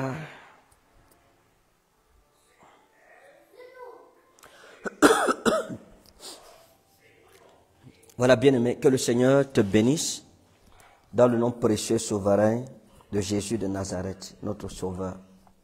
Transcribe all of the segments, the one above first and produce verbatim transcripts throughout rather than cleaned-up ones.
Ah. Voilà, bien-aimé, que le Seigneur te bénisse dans le nom précieux souverain de Jésus de Nazareth, notre Sauveur.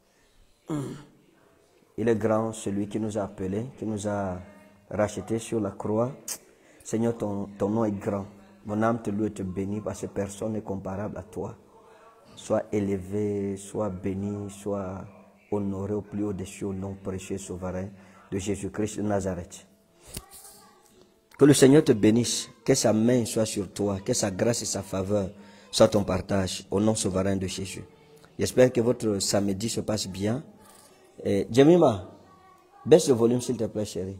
Il est grand, celui qui nous a appelés, qui nous a rachetés sur la croix. Seigneur, ton, ton nom est grand. Mon âme te loue et te bénit parce que personne n'est comparable à toi. Sois élevé, sois béni, sois honoré au plus haut des cieux, au nom précieux souverain de Jésus-Christ de Nazareth. Que le Seigneur te bénisse, que sa main soit sur toi, que sa grâce et sa faveur soient ton partage, au nom souverain de Jésus. J'espère que votre samedi se passe bien. Et Jemima, baisse le volume s'il te plaît, chérie.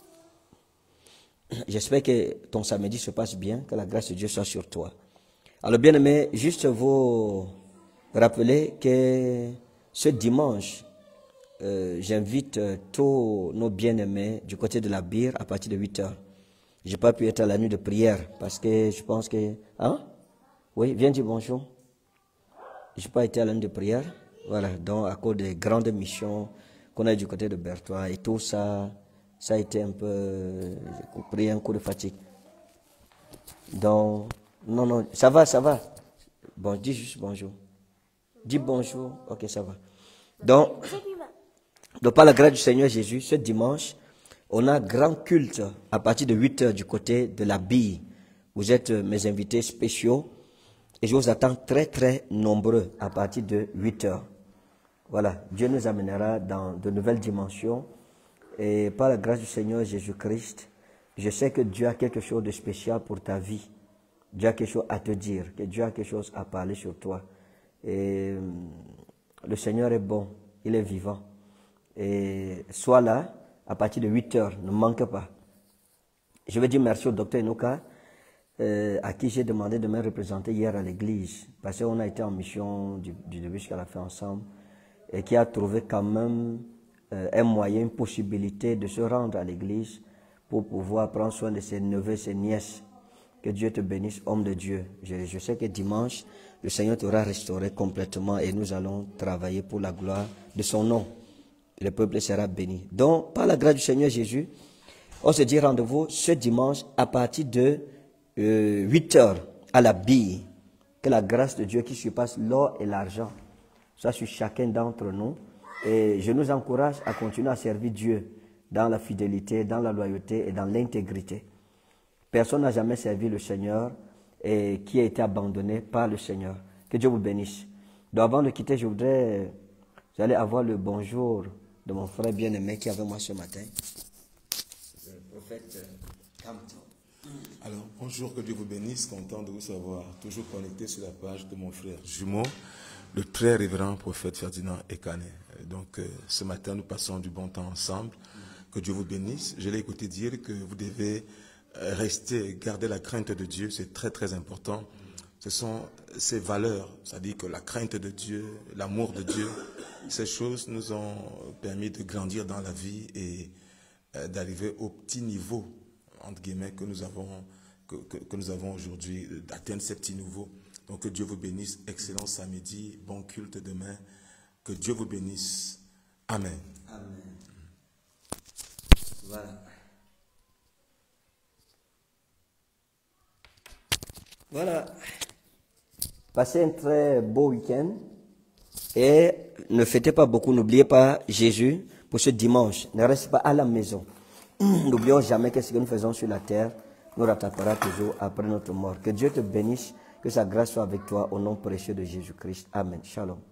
J'espère que ton samedi se passe bien, que la grâce de Dieu soit sur toi. Alors bien aimé, juste vous rappeler que ce dimanche, euh, j'invite euh, tous nos bien-aimés du côté de la Bire à partir de huit heures. Je n'ai pas pu être à la nuit de prière parce que je pense que... Hein? Oui, viens dire bonjour. Je n'ai pas été à la nuit de prière. Voilà, donc à cause des grandes missions qu'on a du côté de Berthois et tout ça, ça a été un peu... J'ai pris un coup de fatigue. Donc, non, non, ça va, ça va. Bon, dis juste bonjour. Dis bonjour, ok, ça va. Donc, donc par la grâce du Seigneur Jésus, ce dimanche, on a grand culte à partir de huit heures du côté de la Bille. Vous êtes mes invités spéciaux et je vous attends très très nombreux à partir de huit heures. Voilà, Dieu nous amènera dans de nouvelles dimensions et par la grâce du Seigneur Jésus-Christ, je sais que Dieu a quelque chose de spécial pour ta vie. Dieu a quelque chose à te dire, que Dieu a quelque chose à parler sur toi. Et le Seigneur est bon, il est vivant. Et sois là. À partir de huit heures, ne manque pas. Je veux dire merci au docteur Enoka, euh, à qui j'ai demandé de me représenter hier à l'église, parce qu'on a été en mission du, du début jusqu'à la fin ensemble, et qui a trouvé quand même euh, un moyen, une possibilité de se rendre à l'église pour pouvoir prendre soin de ses neveux, ses nièces. Que Dieu te bénisse, homme de Dieu. Je, je sais que dimanche, le Seigneur t'aura restauré complètement et nous allons travailler pour la gloire de son nom. Le peuple sera béni. Donc, par la grâce du Seigneur Jésus, on se dit rendez-vous ce dimanche à partir de euh, huit heures à la Bille. Que la grâce de Dieu qui surpasse l'or et l'argent soit sur chacun d'entre nous. Et je nous encourage à continuer à servir Dieu dans la fidélité, dans la loyauté et dans l'intégrité. Personne n'a jamais servi le Seigneur et qui a été abandonné par le Seigneur. Que Dieu vous bénisse. Donc, avant de quitter, je voudrais... Vous allez avoir le bonjour de mon frère bien-aimé qui est avec moi ce matin, le prophète Campton. Alors, bonjour, que Dieu vous bénisse, content de vous savoir, toujours connecté sur la page de mon frère jumeau, le très révérend prophète Ferdinand Ekane. Donc, euh, ce matin, nous passons du bon temps ensemble, que Dieu vous bénisse. Je l'ai écouté dire que vous devez rester, garder la crainte de Dieu, c'est très très important. Ce sont ces valeurs, c'est-à-dire que la crainte de Dieu, l'amour de Dieu, ces choses nous ont permis de grandir dans la vie et euh, d'arriver au petit niveau, entre guillemets, que nous avons, que, que, que nous avons aujourd'hui, d'atteindre ces petits niveaux. Donc que Dieu vous bénisse, excellent samedi, bon culte demain, que Dieu vous bénisse. Amen. Amen. Voilà. Voilà. Passez un très beau week-end et ne fêtez pas beaucoup, n'oubliez pas Jésus pour ce dimanche. Ne restez pas à la maison. N'oublions jamais que ce que nous faisons sur la terre nous rattrapera toujours après notre mort. Que Dieu te bénisse, que sa grâce soit avec toi au nom précieux de Jésus-Christ. Amen. Shalom.